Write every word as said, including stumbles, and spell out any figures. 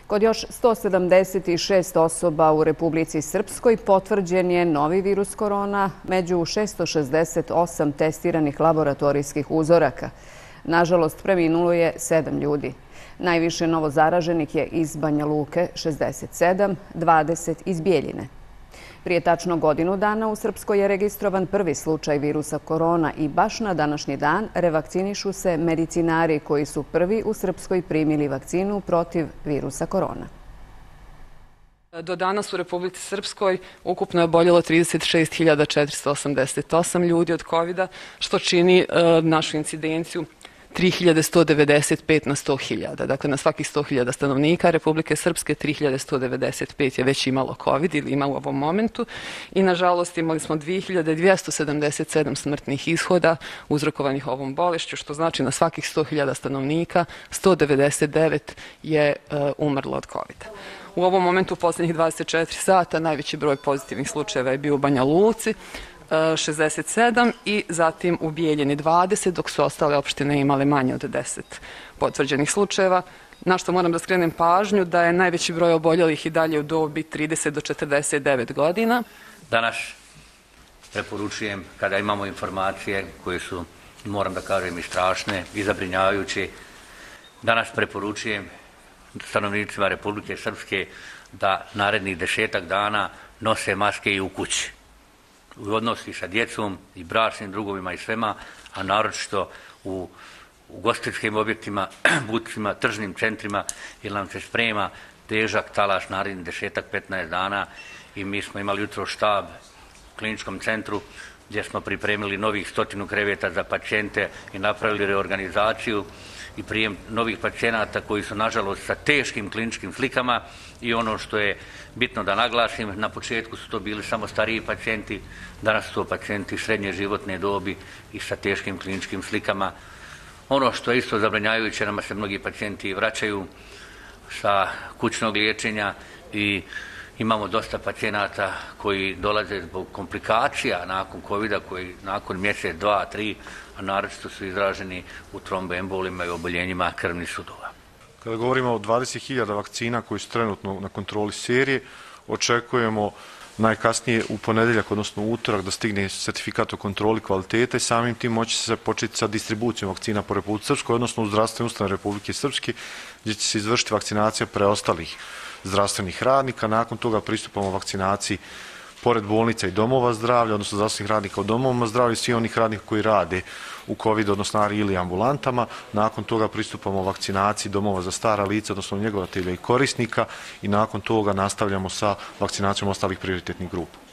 Kod još sto sedamdeset šest osoba u Republici Srpskoj potvrđen je novi virus korona među šesto šezdeset osam testiranih laboratorijskih uzoraka. Nažalost, preminulo je sedam ljudi. Najviše novozaraženih je iz Banja Luke šezdeset sedam, dvadeset iz Bijeljine. Prije tačno godinu dana u Srpskoj je registrovan prvi slučaj virusa korona i baš na današnji dan revakcinišu se medicinari koji su prvi u Srpskoj primili vakcinu protiv virusa korona. Do danas u Republici Srpskoj ukupno je oboljelo trideset šest hiljada četiristo osamdeset osam ljudi od kovida, što čini uh, našu incidenciju tri hiljade sto devedeset pet na sto hiljada. Dakle, na svakih sto hiljada stanovnika Republike Srpske tri hiljade sto devedeset pet je već imalo COVID ili ima u ovom momentu i, nažalost, imali smo dve hiljade dvjesto sedamdeset sedam smrtnih ishoda uzrokovanih ovom bolešću, što znači na svakih sto hiljada stanovnika sto devedeset devet je uh, umrlo od COVID-a. U ovom momentu, u posljednjih dvadeset četiri sata, najveći broj pozitivnih slučajeva je bio u Banja Luci, šezdeset sedam i zatim u Bijeljini dvadeset, dok su ostale opštine imale manje od deset potvrđenih slučajeva. Na što moram da skrenem pažnju da je najveći broj oboljelih i dalje u dobi trideset do četrdeset devet godina. Danas preporučujem, kada imamo informacije koje su, moram da kažem, i strašne i zabrinjavajuće, danas preporučujem stanovnicima Republike Srpske da narednih desetak dana nose maske i u kući. U odnosi sa djecom i bračnim drugovima i svema, a naročito u ugostiteljskim objektima, buticima, tržnim centrima, jer nam se sprema težak talaš narednih desetak petnaest dana i mi smo imali jutro štab u kliničkom centru gdje smo pripremili novih stotinu kreveta za pacijente i napravili reorganizaciju i prijem novih pacijenata koji su, nažalost, sa teškim kliničkim slikama i ono što je bitno da naglasim, na početku su to bili samo stariji pacijenti, danas su to pacijenti srednje životne dobi i sa teškim kliničkim slikama. Ono što je isto zabrinjavajuće, nama se mnogi pacijenti vraćaju sa kućnog liječenja i imamo dosta pacijenata koji dolaze zbog komplikacija nakon kovida, koji nakon mjesec, dva, tri, a naročito su izraženi u tromboembolima i oboljenjima krvnih sudova. Kada govorimo o dvadeset hiljada vakcina koji su trenutno na kontroli serije, očekujemo najkasnije u ponedjeljak, odnosno u utorak, da stigne sertifikat o kontroli kvalitete i samim tim moći se početi sa distribucijom vakcina po Republici Srpskoj, odnosno u zdravstvene ustanove Republike Srpske, gdje će se izvršiti vakcinacija preostalih zdravstvenih radnika. Nakon toga pristupamo vakcinaciji pored bolnica i domova zdravlja, odnosno zdravstvenih radnika u domovima zdravlja i svi onih radnika koji rade u COVID, odnosno ili ambulantama. Nakon toga pristupamo vakcinaciji domova za stara lica, odnosno njegovatelja i korisnika i nakon toga nastavljamo sa vakcinacijom ostalih prioritetnih grupa.